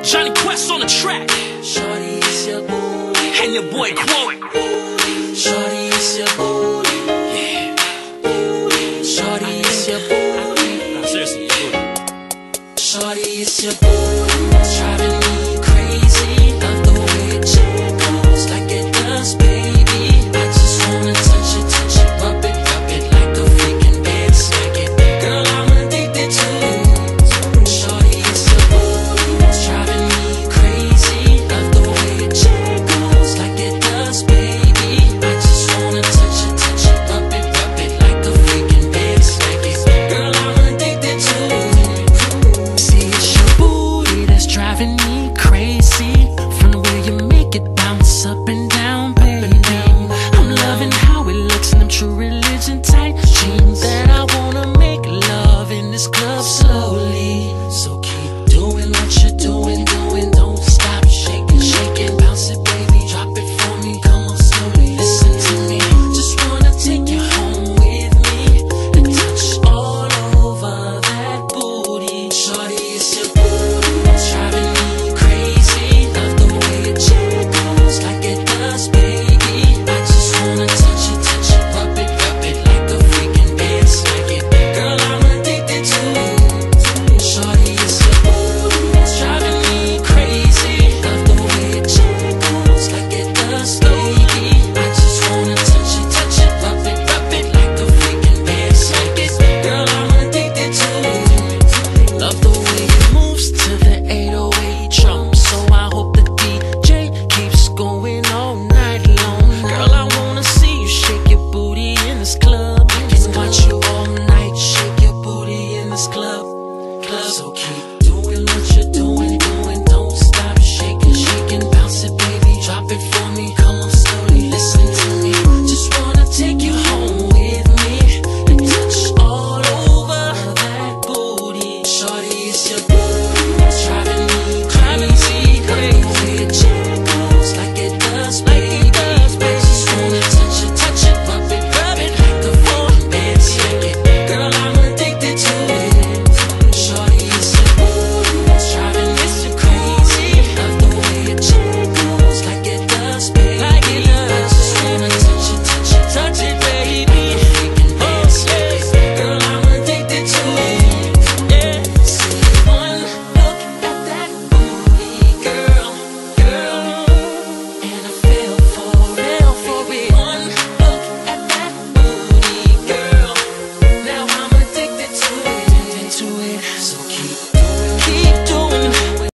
Johnny Quest on the track. Shorty, it's your booty. And your boy Quote. Shorty, it's your booty. Yeah. Shorty, it's your booty. Nah, seriously, your booty. Shorty, it's your booty. It's driving me crazy. Love the way it jiggle.